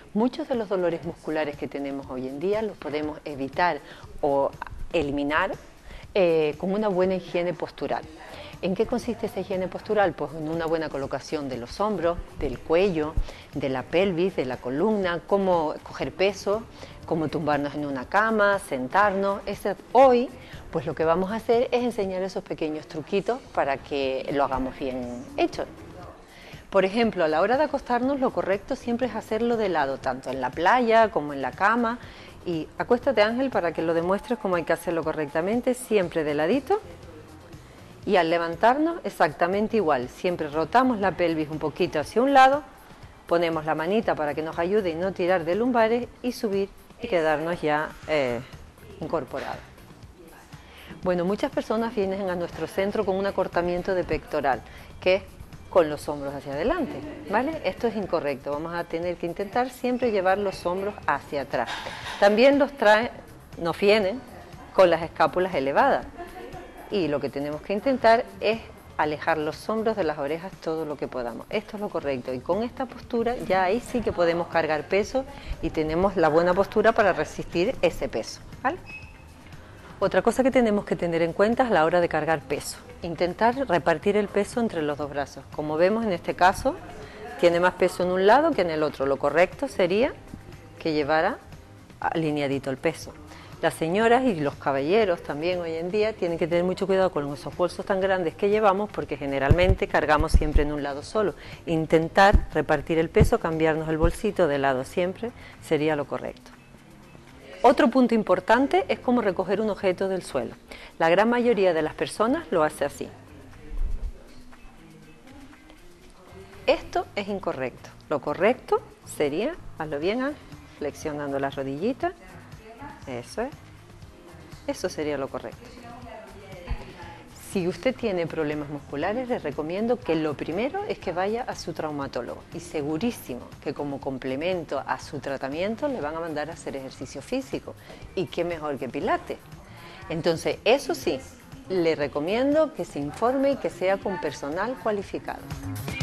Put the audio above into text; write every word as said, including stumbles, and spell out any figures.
Muchos de los dolores musculares que tenemos hoy en día los podemos evitar o eliminar eh, con una buena higiene postural. ¿En qué consiste esa higiene postural? Pues en una buena colocación de los hombros, del cuello, de la pelvis, de la columna, cómo coger peso, cómo tumbarnos en una cama, sentarnos. Ese, hoy, pues lo que vamos a hacer es enseñar esos pequeños truquitos para que lo hagamos bien hecho. Por ejemplo, a la hora de acostarnos, lo correcto siempre es hacerlo de lado, tanto en la playa como en la cama. Y acuéstate, Ángel, para que lo demuestres cómo hay que hacerlo correctamente, siempre de ladito. Y al levantarnos, exactamente igual. Siempre rotamos la pelvis un poquito hacia un lado, ponemos la manita para que nos ayude y no tirar de lumbares y subir y quedarnos ya eh, incorporados. Bueno, muchas personas vienen a nuestro centro con un acortamiento de pectoral, que es con los hombros hacia adelante, ¿vale? Esto es incorrecto, vamos a tener que intentar siempre llevar los hombros hacia atrás. También los trae, nos vienen con las escápulas elevadas y lo que tenemos que intentar es alejar los hombros de las orejas todo lo que podamos. Esto es lo correcto y con esta postura ya ahí sí que podemos cargar peso y tenemos la buena postura para resistir ese peso, ¿vale? Otra cosa que tenemos que tener en cuenta es la hora de cargar peso. Intentar repartir el peso entre los dos brazos. Como vemos en este caso, tiene más peso en un lado que en el otro. Lo correcto sería que llevara alineadito el peso. Las señoras y los caballeros también hoy en día tienen que tener mucho cuidado con esos bolsos tan grandes que llevamos porque generalmente cargamos siempre en un lado solo. Intentar repartir el peso, cambiarnos el bolsito de lado siempre sería lo correcto. Otro punto importante es cómo recoger un objeto del suelo. La gran mayoría de las personas lo hace así. Esto es incorrecto. Lo correcto sería, hazlo bien, ¿eh? Flexionando las rodillitas. Eso es. Eso sería lo correcto. Si usted tiene problemas musculares, les recomiendo que lo primero es que vaya a su traumatólogo y segurísimo que como complemento a su tratamiento le van a mandar a hacer ejercicio físico y qué mejor que pilates. Entonces, eso sí, le recomiendo que se informe y que sea con personal cualificado.